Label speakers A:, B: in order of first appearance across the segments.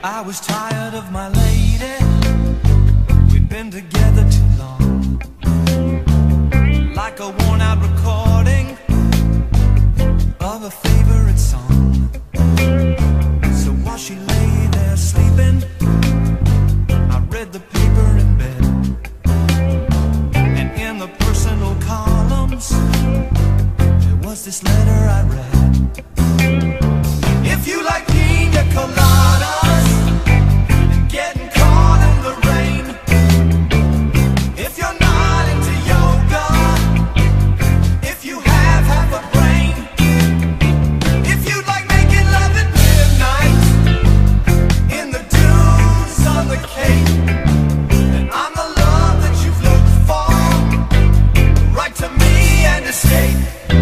A: I was tired of my lady. We'd been together too long, like a worn-out recording of a favorite song. So while she lay there sleeping, I read the paper in bed, and in the personal columns there was this letter I read. If you like piña coladas and getting caught in the rain, if you're not into yoga, if you have half a brain, if you like making love at midnight in the dunes on the Cape, then I'm the love that you've looked for. Write to me and escape.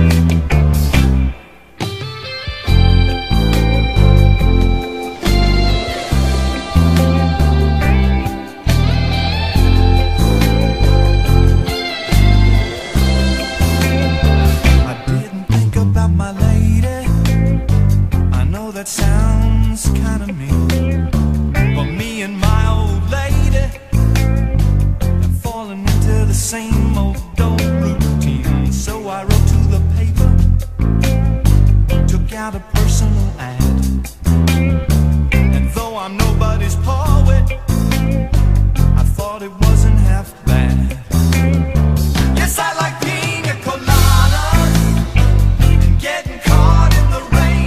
A: That sounds kinda mean, but me and my old lady have fallen into the same old routine. So I wrote to the paper, took out a personal ad, and though I'm nobody's poet, I thought it wasn't half bad. Yes, I like piña coladas and getting caught in the rain.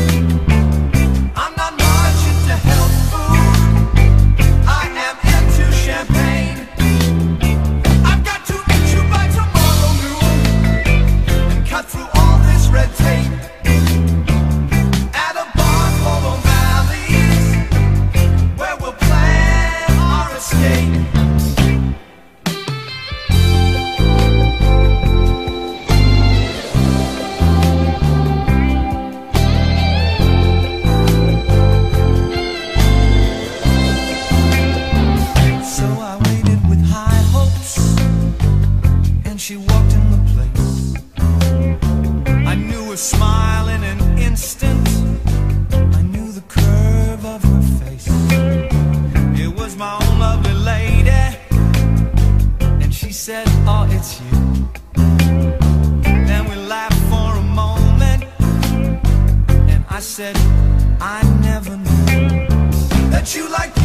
A: She walked in the place. I knew her smile in an instant. I knew the curve of her face. It was my own lovely lady, and she said, "Oh, it's you." Then we laughed for a moment, and I said, "I never knew that you like